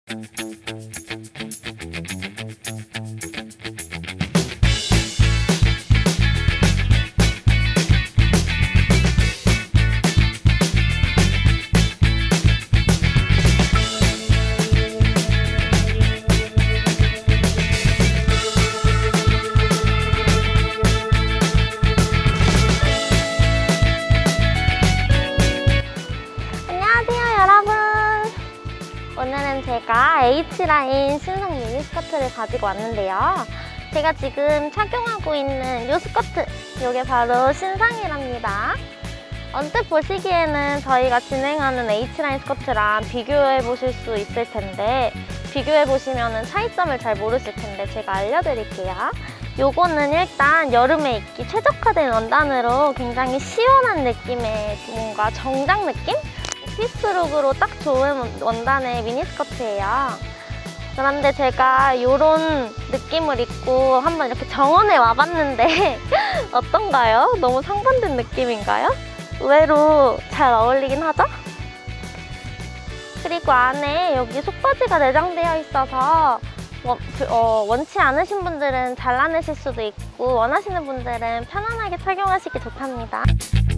오늘은 제가 H라인 신상 미니 스커트를 가지고 왔는데요. 제가 지금 착용하고 있는 이 스커트, 이게 바로 신상이랍니다. 언뜻 보시기에는 저희가 진행하는 H라인 스커트랑 비교해 보실 수 있을 텐데, 비교해 보시면 차이점을 잘 모르실 텐데 제가 알려드릴게요. 요거는 일단 여름에 입기 최적화된 원단으로 굉장히 시원한 느낌의 뭔가 정장 느낌? 오피스룩으로 딱 좋은 원단의 미니 스커트예요. 그런데 제가 이런 느낌을 입고 한번 이렇게 정원에 와봤는데 어떤가요? 너무 상반된 느낌인가요? 의외로 잘 어울리긴 하죠? 그리고 안에 여기 속바지가 내장되어 있어서 원치 않으신 분들은 잘라내실 수도 있고 원하시는 분들은 편안하게 착용하시기 좋답니다.